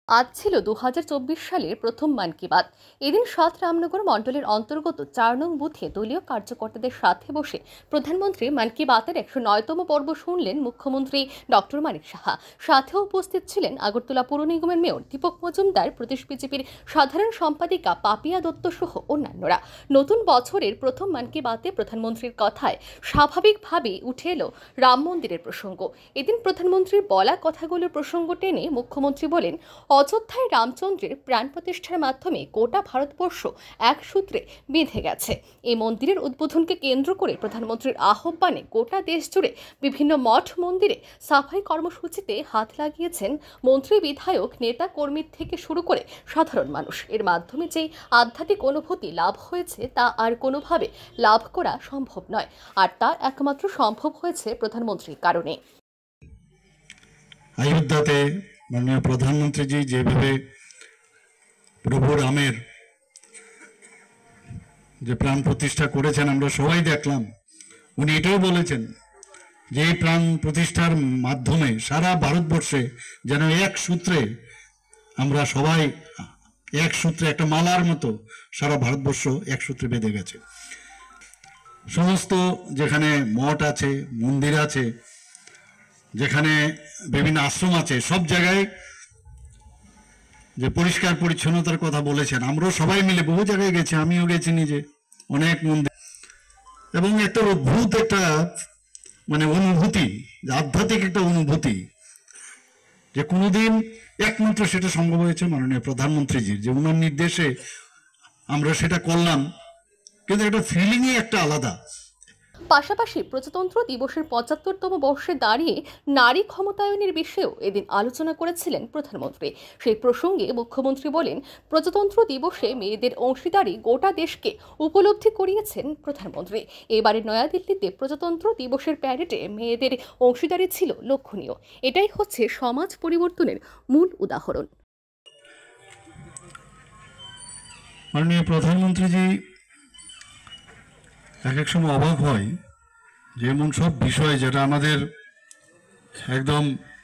আজ ছিল 2024 সালের প্রথম মান কি বাত। এদিন 7 রামনগর মণ্ডলের অন্তর্গত 4 নং বুথে দলীয় কার্যকর্তাদের সাথে বসে প্রধানমন্ত্রী মান কি বাতের 109তম পর্ব শুনলেন মুখ্যমন্ত্রী ডক্টর মানিক সাহা। সাথেও উপস্থিত ছিলেন আগরতলা পৌর নিগমের মেয়র দীপক মজুমদার, প্রদেশ বিজেপির সাধারণ সম্পাদিকা পাপিয়া দত্ত সহ অন্যান্যরা। নতুন বছরের প্রথম মান কি বাতে প্রধানমন্ত্রীর কথায় স্বাভাবিকভাবেই উঠে এলো রাম মন্দিরের প্রসঙ্গ। এদিন প্রধানমন্ত্রীর বলা কথাগুলোর প্রসঙ্গ টেনে মুখ্যমন্ত্রী বলেন, অযোধ্যায় রামচন্দ্রের প্রাণ প্রতিষ্ঠার মাধ্যমে গোটা ভারতবর্ষ এক সূত্রে বেঁধে গেছে। এই মন্দিরের উদ্বোধনকে কেন্দ্র করে প্রধানমন্ত্রীর আহ্বানে গোটা দেশ জুড়ে বিভিন্ন মঠ মন্দিরে সাফাই কর্মসূচিতে হাত লাগিয়েছেন মন্ত্রী, বিধায়ক, নেতা কর্মীর থেকে শুরু করে সাধারণ মানুষ। এর মাধ্যমে যেই আধ্যাত্মিক অনুভূতি লাভ হয়েছে তা আর কোনোভাবে লাভ করা সম্ভব নয়, আর তা একমাত্র সম্ভব হয়েছে প্রধানমন্ত্রীর কারণে। অযোধ্যাতে মাননীয় প্রধানমন্ত্রীজি যেভাবে প্রভু রামের যে প্রাণ প্রতিষ্ঠা করেছেন আমরা সবাই দেখলাম। উনি এটাও বলেছেন যে এই প্রাণ প্রতিষ্ঠার মাধ্যমে সারা ভারতবর্ষে যেন এক সূত্রে আমরা সবাই এক সূত্রে, একটা মালার মতো সারা ভারতবর্ষ এক সূত্রে বেঁধে গেছে। সমস্ত যেখানে মঠ আছে, মন্দির আছে, যেখানে বিভিন্ন আশ্রম আছে, সব জায়গায় যে পরিষ্কার পরিচ্ছন্নতার কথা বলেছেন। আমরাও সবাই মিলে বহু জায়গায় গেছি, আমিও গেছি নিজে অনেক মন্দির, এবং একটা অদ্ভুত একটা অনুভূতি, আধ্যাত্মিক একটা অনুভূতি, যে কোনোদিন একমাত্র সেটা সম্ভব হয়েছে মাননীয় প্রধানমন্ত্রীজির, যে ওনার নির্দেশে আমরা সেটা করলাম। কিন্তু একটা ফিলিংই একটা আলাদা। পাশাপাশি প্রজাতন্ত্র দিবসের 75তম বর্ষে দাঁড়িয়ে নারী ক্ষমতায়নের বিষয়েও এদিন আলোচনা করেছিলেন প্রধানমন্ত্রী। সেই প্রসঙ্গে মুখ্যমন্ত্রী বলেন, প্রজাতন্ত্র দিবসে মেয়েদের অংশীদারি গোটা দেশকে উপলব্ধি করিয়েছেন প্রধানমন্ত্রী। এবারে নয়াদিল্লিতে প্রজাতন্ত্র দিবসের প্যারেডে মেয়েদের অংশীদারি ছিল লক্ষণীয়। এটাই হচ্ছে সমাজ পরিবর্তনের মূল উদাহরণ। মাননীয় প্রধানমন্ত্রীজি এক সময় অবাক হয় যে এমন সব বিষয় যেটা আমাদের একদম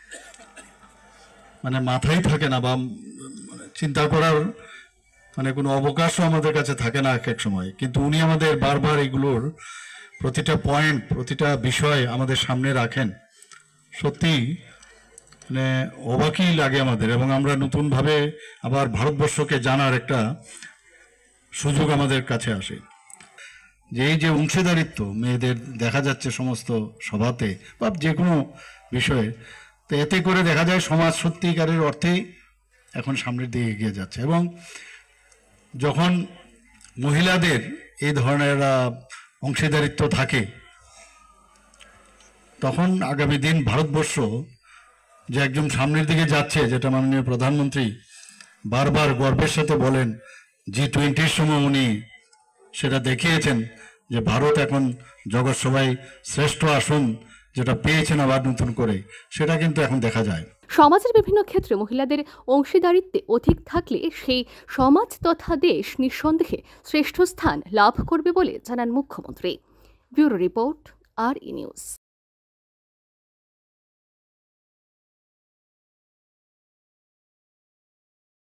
মাথায় থাকে না, বা চিন্তা করার কোনো অবকাশও আমাদের কাছে থাকে না এক সময়, কিন্তু উনি আমাদের বারবার এগুলোর প্রতিটা পয়েন্ট, প্রতিটা বিষয় আমাদের সামনে রাখেন। সত্যি অবাকই লাগে আমাদের, এবং আমরা নতুনভাবে আবার ভারতবর্ষকে জানার একটা সুযোগ আমাদের কাছে আসে। যে এই যে অংশীদারিত্ব মেয়েদের দেখা যাচ্ছে সমস্ত সভাতে বা যে কোনো বিষয়ে, তো এতে করে দেখা যায় সমাজ সত্যিকারের অর্থেই এখন সামনের দিকে এগিয়ে যাচ্ছে। এবং যখন মহিলাদের এই ধরনের অংশীদারিত্ব থাকে, তখন আগামী দিন ভারতবর্ষ যে একদম সামনের দিকে যাচ্ছে, যেটা মাননীয় প্রধানমন্ত্রী বারবার গর্বের সাথে বলেন, G20 সময় উনি সেটা দেখিয়েছেন যে ভারত এখন জগৎ সভায় শ্রেষ্ঠ আসন যেটা পেয়েছেন আবার নতুন করে, সেটা কিন্তু এখন দেখা যায়। সমাজের বিভিন্ন ক্ষেত্রে মহিলাদের অংশীদারিত্বে অধিক থাকলে সেই সমাজ তথা দেশ নিঃসন্দেহে শ্রেষ্ঠ স্থান লাভ করবে বলে জানান মুখ্যমন্ত্রী। Bureau report, RE news.